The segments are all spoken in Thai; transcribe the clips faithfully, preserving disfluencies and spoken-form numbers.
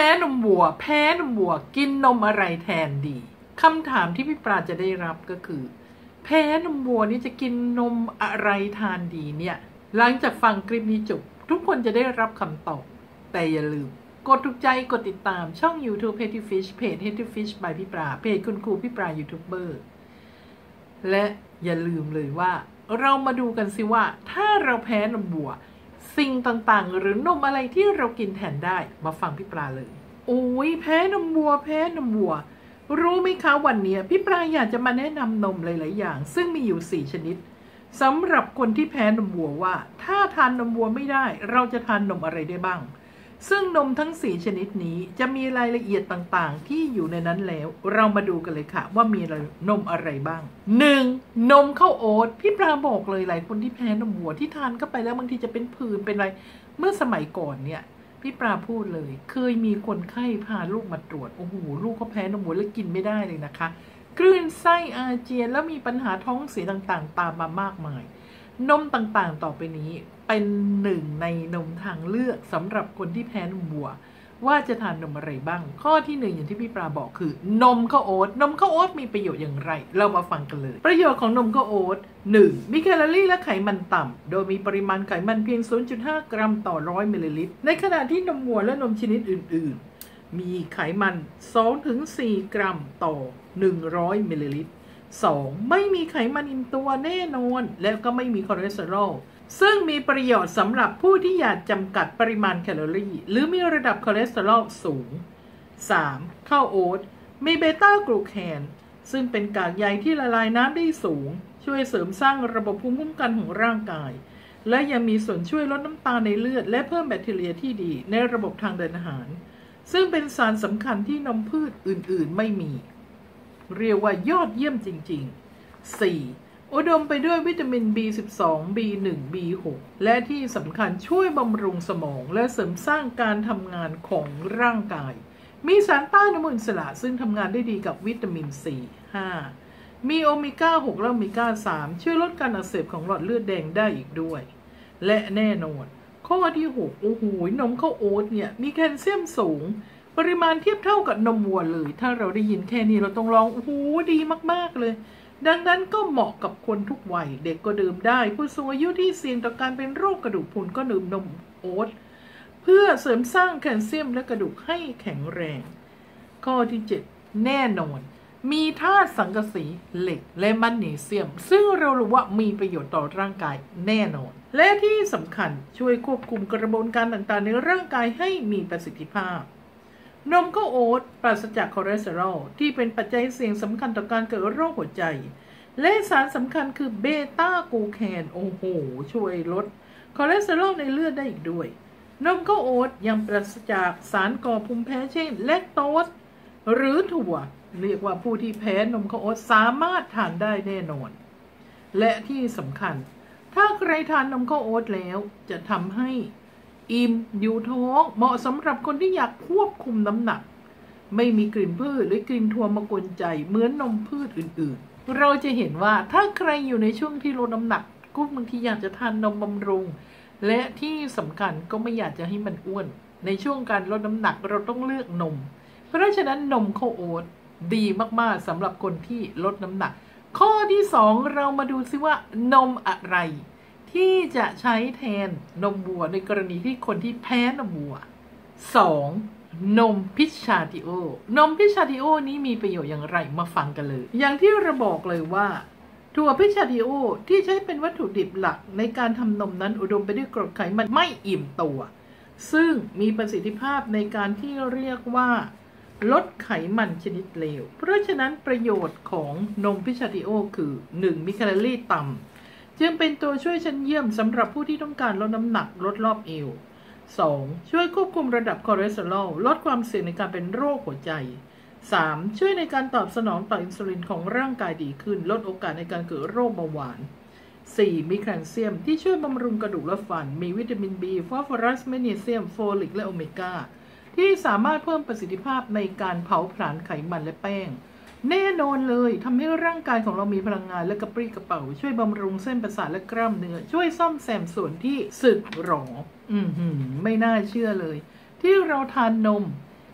พ้นมวัวแพ้นมวัวกินนมอะไรแทนดีคำถามที่พี่ปราจะได้รับก็คือแพ้นมวัวนี่จะกินนมอะไรทานดีเนี่ยหลังจากฟังคลิปนี้จบทุกคนจะได้รับคำตอบแต่อย่าลืมกดถูกใจกดติดตามช่อง YouTube Healthy Fish เพจ Healthy Fish by พี่ปราเพจคุณครูพี่ปรายูทูบเบอร์และอย่าลืมเลยว่าเรามาดูกันสิว่าถ้าเราแพ้นมวัวสิ่งต่างๆหรือนมอะไรที่เรากินแทนได้มาฟังพี่ปราเลยโอ้ยแพ้นมวัวแพ้นมวัวรู้ไหมคะวันนี้พี่ปราอยากจะมาแนะนำนมหลายๆอย่างซึ่งมีอยู่สี่ชนิดสำหรับคนที่แพ้นมวัวว่าถ้าทานนมวัวไม่ได้เราจะทานนมอะไรได้บ้างซึ่งนมทั้งสี่ชนิดนี้จะมีรายละเอียดต่างๆที่อยู่ในนั้นแล้วเรามาดูกันเลยค่ะว่ามีนมอะไรบ้าง หนึ่ง นมข้าวโอ๊ตพี่ปราบอกเลยหลายคนที่แพ้นมวัวที่ทานเข้าไปแล้วบางทีจะเป็นผื่นเป็นอะไรเมื่อสมัยก่อนเนี่ยพี่ปราพูดเลยเคยมีคนไข้พาลูกมาตรวจโอ้โหลูกเขาแพ้นมวัวแล้วกินไม่ได้เลยนะคะคลื่นไส้อาเจียนแล้วมีปัญหาท้องเสียต่างๆตามมามากมายนมต่างๆต่อไปนี้เป็นหนึ่งในนมทางเลือกสำหรับคนที่แพ้นมวัวว่าจะทานนมอะไรบ้างข้อที่หนึ่งอย่างที่พี่ปราบอกคือนมข้าวโอ๊ตนมข้าวโอ๊ตมีประโยชน์อย่างไรเรามาฟังกันเลยประโยชน์ของนมข้าวโอ๊ต หนึ่ง มีแคลอรี่และไขมันต่ำโดยมีปริมาณไขมันเพียง ศูนย์จุดห้า กรัมต่อร้อยมิลลิลิตรในขณะที่นมวัวและนมชนิดอื่นๆมีไขมัน สองถึงสี่ กรัมต่อหนึ่งร้อยมิลลิลิตรสอง ไม่มีไขมันอิ่มตัวแน่นอนแล้วก็ไม่มีคอเลสเตอรอลซึ่งมีประโยชน์สำหรับผู้ที่อยากจำกัดปริมาณแคลอรี่หรือมีระดับคอเลสเตอรอลสูง สาม ข้าวโอ๊ตมีเบต้ากลูแคนซึ่งเป็นกากใยที่ละลายน้ำได้สูงช่วยเสริมสร้างระบบภูมิคุ้มกันของร่างกายและยังมีส่วนช่วยลดน้ำตาลในเลือดและเพิ่มแบคทีเรียที่ดีในระบบทางเดินอาหารซึ่งเป็นสารสำคัญที่นมพืชอื่นๆไม่มีเรียกว่ายอดเยี่ยมจริงๆ สี่ อุดมไปด้วยวิตามิน บี สิบสอง บี หนึ่ง บี หก และที่สำคัญช่วยบำรุงสมองและเสริมสร้างการทำงานของร่างกายมีสารต้านอนุมูลอิสระซึ่งทำงานได้ดีกับวิตามิน ซี ห้า มีโอเมก้า หก และโอเมก้า สาม ช่วยลดการอักเสบของหลอดเลือดแดงได้อีกด้วยและแน่นอนข้อที่หกโอ้โหนมข้าวโอ๊ตเนี่ยมีแคลเซียมสูงปริมาณเทียบเท่ากับนมวัวเลยถ้าเราได้ยินแค่นี้เราต้องร้องโอ้โหดีมากๆเลยดังนั้นก็เหมาะกับคนทุกวัยเด็กก็ดื่มได้ผู้สูงอายุที่เสี่ยงต่อการเป็นโรคกระดูกพรุนก็ดื่มนมโอ๊ตเพื่อเสริมสร้างแคลเซียมและกระดูกให้แข็งแรงข้อที่เจ็ดแน่นอนมีธาตุสังกะสีเหล็กและแมกนีเซียมซึ่งเรารู้ว่ามีประโยชน์ต่อร่างกายแน่นอนและที่สำคัญช่วยควบคุมกระบวนการต่างๆในร่างกายให้มีประสิทธิภาพนมข้าวโอ๊ตปราศจากคอเลสเตอรอลที่เป็นปัจจัยเสี่ยงสำคัญต่อการเกิดโรคหัวใจและสารสำคัญคือเบต้ากลูแคนโอ้โหช่วยลดคอเลสเตอรอลในเลือดได้อีกด้วยนมข้าวโอ๊ตยังปราศจากสารก่อภูมิแพ้เช่นแลคโตสหรือถั่วเรียกว่าผู้ที่แพ้นมข้าวโอ๊ตสามารถทานได้แน่นอนและที่สำคัญถ้าใครทานนมข้าวโอ๊ตแล้วจะทำให้อิ่มอยู่ท้องเหมาะสำหรับคนที่อยากควบคุมน้ำหนักไม่มีกลิ่นพืชหรือกลิ่นถั่วมากวนใจเหมือนนมพืชอื่นๆเราจะเห็นว่าถ้าใครอยู่ในช่วงที่ลดน้ำหนักก็บางทีอยากจะทานนมบำรุงและที่สำคัญก็ไม่อยากจะให้มันอ้วนในช่วงการลดน้ำหนักเราต้องเลือกนมเพราะฉะนั้นนมข้าวโอ๊ตดีมากๆสำหรับคนที่ลดน้ำหนักข้อที่สองเรามาดูซิว่านมอะไรที่จะใช้แทนนมวัวในกรณีที่คนที่แพ้นมวัว สอง นมพิชาติโอนมพิชาติโอนี้มีประโยชน์อย่างไรมาฟังกันเลยอย่างที่เราบอกเลยว่าถั่วพิชาติโอที่ใช้เป็นวัตถุดิบหลักในการทำนมนั้นอุดมไปด้วยกรดไขมันไม่อิ่มตัวซึ่งมีประสิทธิภาพในการที่เรียกว่าลดไขมันชนิดเลวเพราะฉะนั้นประโยชน์ของนมพิชาติโอคือ หนึ่ง มีแคลอรี่ต่ำจึงเป็นตัวช่วยชั้นเยี่ยมสำหรับผู้ที่ต้องการลดน้ำหนักลดรอบเอว สอง ช่วยควบคุมระดับคอเลสเตอรอลลดความเสี่ยงในการเป็นโรคหัวใจ สาม ช่วยในการตอบสนองต่ออินซูลินของร่างกายดีขึ้นลดโอกาสในการเกิดโรคเบาหวาน สี่ มีแคลเซียมที่ช่วยบำรุงกระดูกและฟันมีวิตามิน B ฟอสฟอรัสแมกนีเซียมโฟลิกและโอเมก้าที่สามารถเพิ่มประสิทธิภาพในการเผาผลาญไขมันและแป้งแน่นอนเลยทำให้ร่างกายของเรามีพลังงานและกระปรี้กระเป๋าช่วยบำรุงเส้นประสาทและกล้ามเนื้อช่วยซ่อมแซมส่วนที่สึกหรออืมไม่น่าเชื่อเลยที่เราทานนม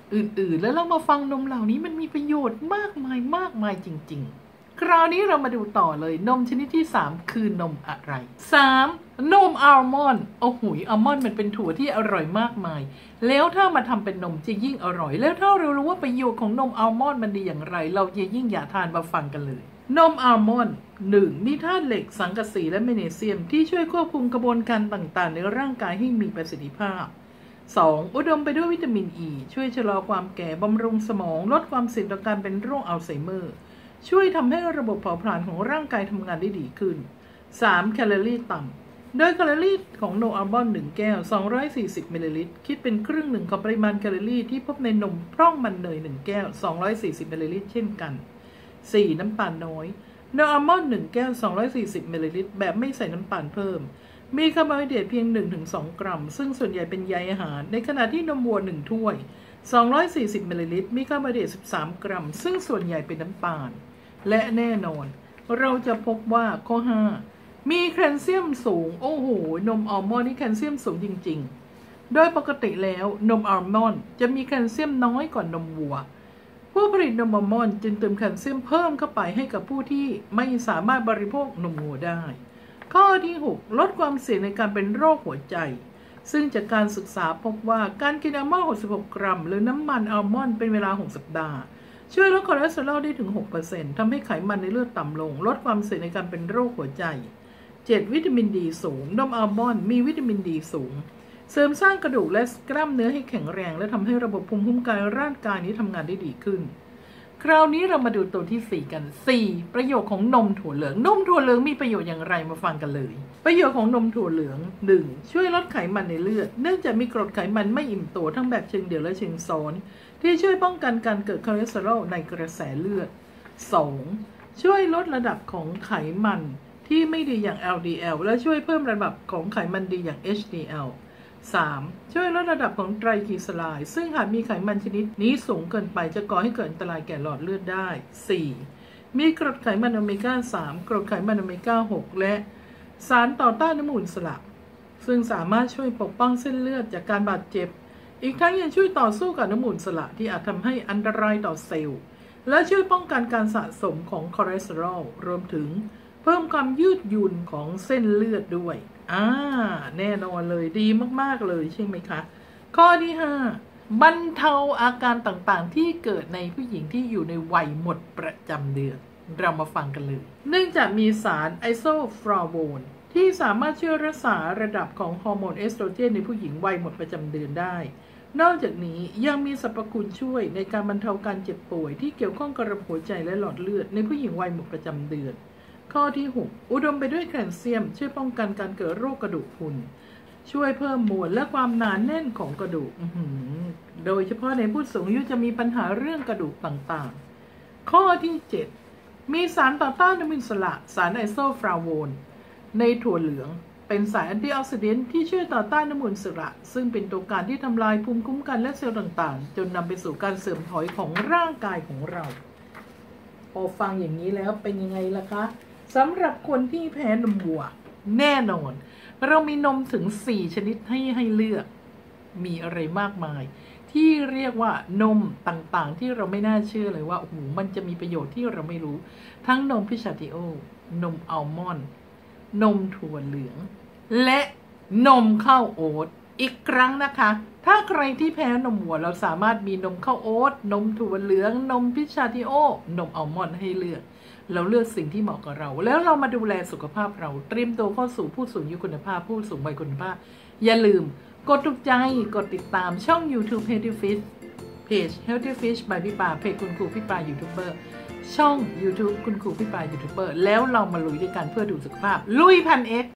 อื่นๆแล้วเรามาฟังนมเหล่านี้มันมีประโยชน์มากมายมากมายจริงๆคราวนี้เรามาดูต่อเลยนมชนิดที่สามคือนมอะไร สาม นมอัลมอนด์โอ้โหอัลมอนด์มันเป็นถั่วที่อร่อยมากมายแล้วถ้ามาทำเป็นนมจะยิ่งอร่อยแล้วถ้าเรารู้ว่าประโยชน์ของนมอัลมอนด์มันดีอย่างไรเราจะยิ่งอยากทานมาฟังกันเลยนมอัลมอนด์ หนึ่ง มีธาตุเหล็กสังกะสีและแมกนีเซียมที่ช่วยควบคุมกระบวนการต่างๆในร่างกายให้มีประสิทธิภาพ สอง อุดมไปด้วยวิตามินอ e, ีช่วยชะลอความแก่บำรุงสมองลดความเสี่ยงต่อการเป็นโรคอัลไซเมอร์ช่วยทำให้ระบบเผาผลาญของร่างกายทำงานได้ดีขึ้น สาม แคลอรี่ต่ำโดยแคลอรี่ของนมอัลมอนด์หนึ่งแก้วสองร้อยสี่สิบมิลลิลิตรคิดเป็นครึ่งหนึ่งของปริมาณแคลอรี่ที่พบในนมพร่องมันเนยหนึ่งแก้วสองร้อยสี่สิบมิลลิลิตรเช่นกัน สี่ น้ำตาลน้อยนมอัลมอนด์หนึ่งแก้วสองร้อยสี่สิบมิลลิลิตรแบบไม่ใส่น้ำตาลเพิ่มมีคาร์โบไฮเดรตเพียง หนึ่งถึงสอง กรัมซึ่งส่วนใหญ่เป็นใยอาหารในขณะที่นมวัวหนึ่งถ้วยสองร้อยสี่สิบมิลลิลิตรมีคาร์โบไฮเดรตสิบสามกรัมซึ่งส่วนใหญ่เป็นน้ำตาลและแน่นอนเราจะพบว่าข้อห้ามีแคลเซียมสูงโอ้โหนมอัลมอนด์นี่แคลเซียมสูงจริงๆโดยปกติแล้วนมอัลมอนด์จะมีแคลเซียมน้อยกว่านมวัวผู้ผลิตนมอัลมอนด์จึงเติมแคลเซียมเพิ่มเข้าไปให้กับผู้ที่ไม่สามารถบริโภคนมวัวได้ข้อที่หกลดความเสี่ยงในการเป็นโรคหัวใจซึ่งจากการศึกษาพบว่าการกินอัลมอนด์หกสิบหกกรัมหรือน้ำมันอัลมอนด์เป็นเวลาหกสัปดาห์ช่วยลดคอเลสเตอรอลได้ถึง หกเปอร์เซ็นต์ ทำให้ไขมันในเลือดต่ำลงลดความเสี่ยงในการเป็นโรคหัวใจ เจ็ด วิตามินดีสูงนมอัลมอนด์มีวิตามินดีสูงเสริมสร้างกระดูกและกล้ามเนื้อให้แข็งแรงและทำให้ระบบภูมิคุ้มกันร่างกายนี้ทำงานได้ดีขึ้นคราวนี้เรามาดูตัวที่สี่กัน สี่ ประโยชน์ของนมถั่วเหลืองนมถั่วเหลืองมีประโยชน์อย่างไรมาฟังกันเลยประโยชน์ของนมถั่วเหลือง หนึ่ง ช่วยลดไขมันในเลือดเนื่องจากมีกรดไขมันไม่อิ่มตัวทั้งแบบเชิงเดี่ยวและเชิงซ้อนที่ช่วยป้องกันการเกิดคอเลสเตอรอลในกระแสเลือด สอง ช่วยลดระดับของไขมันที่ไม่ดีอย่าง แอล ดี แอล และช่วยเพิ่มระดับของไขมันดีอย่าง เอช ดี แอลสาม ช่วยลดระดับของไตรกลีเซอไรด์ซึ่งหากมีไขมันชนิดนี้สูงเกินไปจะก่อให้เกิดอันตรายแก่หลอดเลือดได้ สี่ มีกรดไขมันโอเมก้า สาม กรดไขมันโอเมก้า หก และสารต่อต้านอนุมูลอิสระซึ่งสามารถช่วยปกป้องเส้นเลือดจากการบาดเจ็บอีกทั้งยังช่วยต่อสู้กับอนุมูลอิสระที่อาจทำให้อันตรายต่อเซลล์และช่วยป้องกันการสะสมของคอเลสเตอรอลรวมถึงเพิ่มความยืดหยุ่นของเส้นเลือดด้วยอ่าแน่นอนเลยดีมากๆเลยใช่ไหมคะข้อที่ห้าบรรเทาอาการต่างๆที่เกิดในผู้หญิงที่อยู่ในวัยหมดประจำเดือนเรามาฟังกันเลยเนื่องจากมีสารไอโซฟลาโวนที่สามารถช่วยรักษาระดับของฮอร์โมนเอสโตรเจนในผู้หญิงวัยหมดประจำเดือนได้นอกจากนี้ยังมีสรรพคุณช่วยในการบรรเทาการเจ็บป่วยที่เกี่ยวข้องกับระบบหัวใจและหลอดเลือดในผู้หญิงวัยหมดประจำเดือนข้อที่หกอุดมไปด้วยแคลเซียมช่วยป้องกันการเกิดโรคกระดูกพรุนช่วยเพิ่มมวลและความหนาแน่นของกระดูกโดยเฉพาะในผู้สูงอายุจะมีปัญหาเรื่องกระดูกต่างๆข้อที่เจ็ดมีสารต่อต้านอนุมูลอิสระสารไอโซฟลาโวนในถั่วเหลืองเป็นสารแอนตี้ออกซิเดนต์ที่ช่วยต่อต้านอนุมูลอิสระซึ่งเป็นตัวการที่ทำลายภูมิคุ้มกันและเซลล์ต่างๆจนนำไปสู่การเสื่อมถอยของร่างกายของเราพอฟังอย่างนี้แล้วเป็นยังไงล่ะคะสำหรับคนที่แพ้นมวัวแน่นอนเรามีนมถึงสี่ชนิดให้ให้เลือกมีอะไรมากมายที่เรียกว่านมต่างๆที่เราไม่น่าเชื่อเลยว่าโอ้โหมันจะมีประโยชน์ที่เราไม่รู้ทั้งนมพิชาติโอนมอัลมอนด์นมถั่วเหลืองและนมข้าวโอ๊ตอีกครั้งนะคะถ้าใครที่แพ้นมวัวเราสามารถมีนมข้าวโอ๊ตนมถั่วเหลืองนมพิชาติโอนมอัลมอนด์ให้เลือกเราเลือกสิ่งที่เหมาะกับเราแล้วเรามาดูแลสุขภาพเราเตรียมตัวเข้าสู่ผู้สูงอายุคุณภาพผู้สูงวัยคุณภาพอย่าลืมกดถูกใจกดติดตามช่อง YouTube Healthy Fish เพจ Healthy Fish by พี่ปาเพจคุณครูพี่ปายูทูบเบอร์ช่อง YouTube คุณครูพี่ปายูทูบเบอร์แล้วเรามาลุยด้วยกันเพื่อดูสุขภาพลุยพันเอ็ก